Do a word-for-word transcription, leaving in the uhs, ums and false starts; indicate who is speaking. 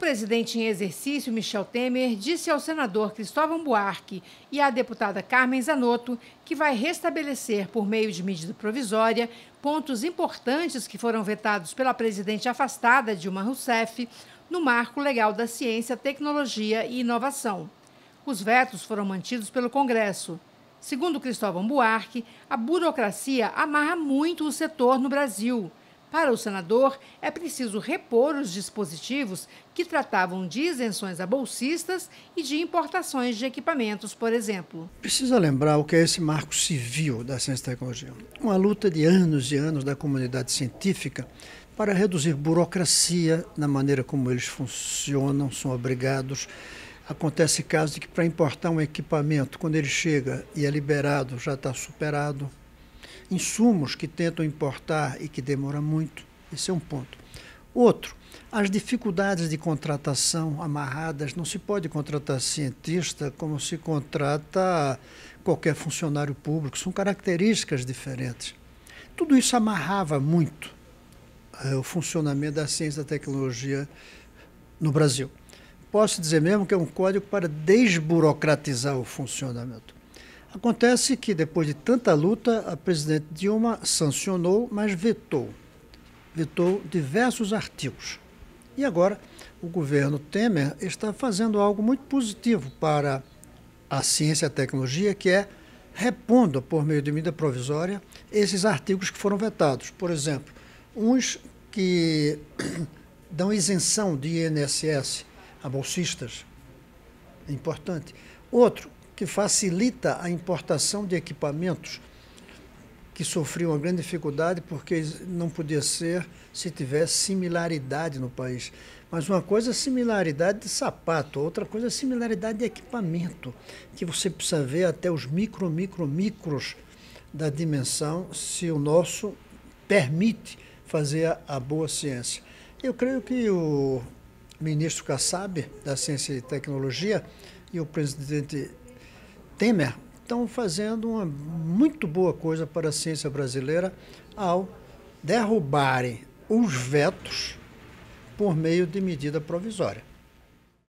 Speaker 1: presidente em exercício, Michel Temer, disse ao senador Cristóvão Buarque e à deputada Carmen Zanotto que vai restabelecer, por meio de medida provisória, pontos importantes que foram vetados pela presidente afastada Dilma Rousseff no marco legal da ciência, tecnologia e inovação. Os vetos foram mantidos pelo Congresso. Segundo Cristóvão Buarque, a burocracia amarra muito o setor no Brasil. Para o senador, é preciso repor os dispositivos que tratavam de isenções a bolsistas e de importações de equipamentos, por exemplo.
Speaker 2: Precisa lembrar o que é esse marco civil da ciência e tecnologia. Uma luta de anos e anos da comunidade científica para reduzir burocracia na maneira como eles funcionam, são obrigados. Acontece caso de que para importar um equipamento, quando ele chega e é liberado, já está superado. Insumos que tentam importar e que demora muito, esse é um ponto. Outro, as dificuldades de contratação amarradas, não se pode contratar cientista como se contrata qualquer funcionário público, são características diferentes. Tudo isso amarrava muito é, o funcionamento da ciência e da tecnologia no Brasil. Posso dizer mesmo que é um código para desburocratizar o funcionamento. Acontece que, depois de tanta luta, a presidente Dilma sancionou, mas vetou. Vetou diversos artigos. E agora, o governo Temer está fazendo algo muito positivo para a ciência e a tecnologia, que é repondo, por meio de medida provisória, esses artigos que foram vetados. Por exemplo, uns que dão isenção de I N S S a bolsistas, é importante. Outro, que facilita a importação de equipamentos que sofriam uma grande dificuldade porque não podia ser se tivesse similaridade no país. Mas uma coisa é similaridade de sapato, outra coisa é similaridade de equipamento, que você precisa ver até os micro, micro, micros da dimensão, se o nosso permite fazer a, a boa ciência. Eu creio que o ministro Kassab, da Ciência e Tecnologia, e o presidente Temer estão fazendo uma muito boa coisa para a ciência brasileira ao derrubarem os vetos por meio de medida provisória.